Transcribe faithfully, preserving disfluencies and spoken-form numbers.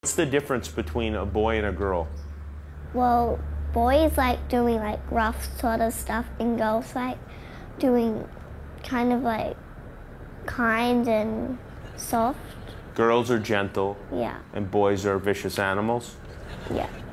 What's the difference between a boy and a girl? Well, boys like doing like rough sort of stuff, and girls like doing kind of like kind and soft. Girls are gentle, Yeah, and boys are vicious animals? yeah.